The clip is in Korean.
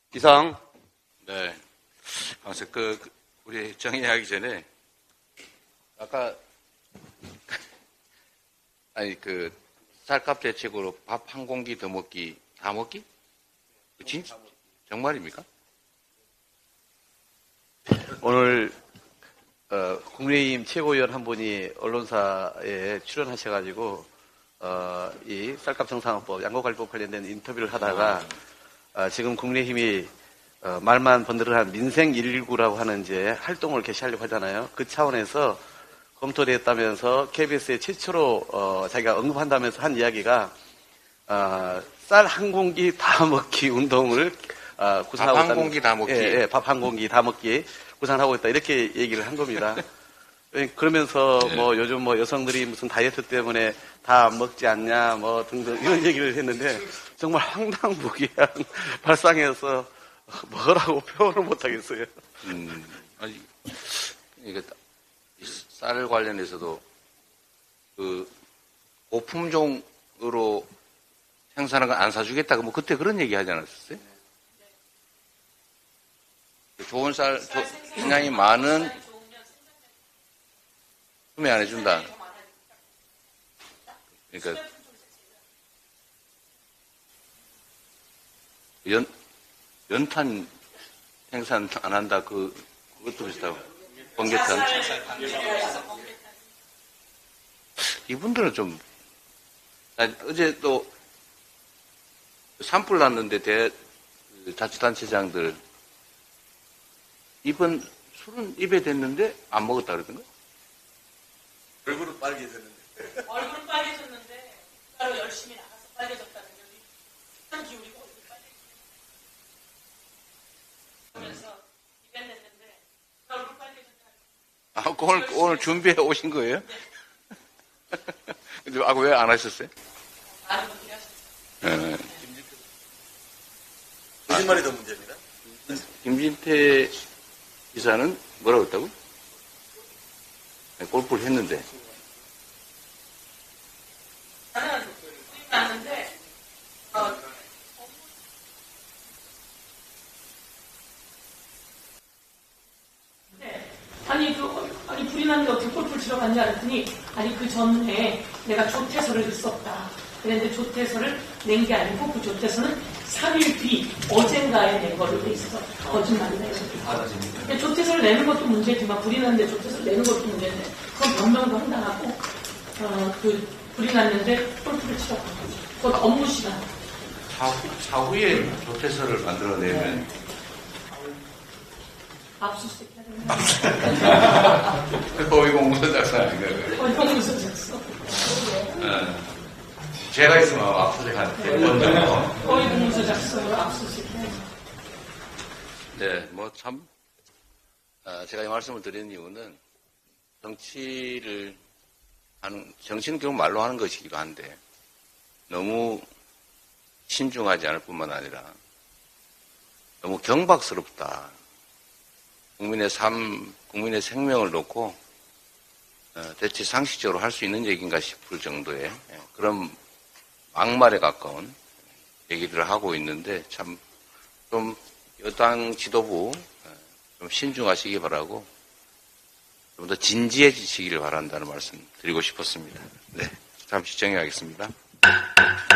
이상. 네. 그래서 우리 정의하기 전에, 아까, 쌀값 대책으로 밥 한 공기 더 먹기, 다 먹기? 진짜, 정말입니까? 오늘, 국민의힘 최고위원 한 분이 언론사에 출연하셔가지고, 이 쌀값 정상화법, 양곡관리법 관련된 인터뷰를 하다가, 지금 국민의힘이 말만 번들어한 민생 119라고 하는 이제 활동을 개시하려고 하잖아요. 그 차원에서 검토됐다면서 KBS에 최초로 자기가 언급한다면서 한 이야기가 쌀 한 공기 다 먹기 운동을 구상하고 밥 한 공기 다 먹기. 예, 밥 한 공기 다 먹기 구상하고 있다 이렇게 얘기를 한 겁니다. 그러면서 네. 뭐 요즘 뭐 여성들이 무슨 다이어트 때문에 다 먹지 않냐 뭐 등등 이런 얘기를 했는데 정말 황당무계한 발상에서 뭐라고 표현을 못 하겠어요. 아니, 이게 쌀 관련해서도 고품종으로 생산한 거 안 사주겠다고 뭐 그때 그런 얘기 하지 않았었어요? 좋은 쌀, 영양이 많은 구매 안 해준다. 그러니까 연탄 생산 안 한다. 그것도 비슷하고 번개탄. 이분들은 좀 어제 또 산불 났는데 자치단체장들 술은 입에 댔는데 안 먹었다 그러던가? 얼굴은 빨개졌는데. 얼굴은 빨개졌는데 따로 열심히 나가서 빨개졌다는 거지. 한 기울이고 얼굴 빨개졌다면서 입에 냈는데 얼굴 빨개졌다는 오늘 준비해 오신 거예요? 근데 왜 안 하셨어요? 많은 분들이 하셨어요. 거짓말이 더 문제입니다. 김진태 기사는 뭐라고 했다고? 골프를 했는데. 나는 났는데 아니 불이 났는데 어떻게 골프를 치러 갔냐 했더니 아니 그 전에 내가 조퇴서를 썼다. 그런데 조퇴서를 낸 게 아니고 그 조퇴서는 3일 뒤 어젠가에 낸 걸로 돼 있어서 거짓말이다. 근데 조퇴서를 내는 것도 문제지만 불이 났는데 조퇴서를 내는 것도 문제인데 그건 변명도 황당하고 불이 났는데 골프를 치러 간 거지. 그건 업무 시간. 사후에 조퇴서를 만들어내면 압수수색 해야 되는 거의 공무서 작성 아닌가요? 공무서 작성. 제가 있으면 압수수색한테 먼저. 거의 공무서 작성으로 압수수색 해야 네, 뭐 참, 제가 이 말씀을 드리는 이유는 정치는 결국 말로 하는 것이기도 한데 너무 신중하지 않을 뿐만 아니라 너무 경박스럽다. 국민의 삶, 국민의 생명을 놓고 대체 상식적으로 할 수 있는 얘기인가 싶을 정도의 그런 막말에 가까운 얘기들을 하고 있는데 참 좀 여당 지도부 좀 신중하시기 바라고 좀 더 진지해지시기를 바란다는 말씀 드리고 싶었습니다. 네, 잠시 정리하겠습니다.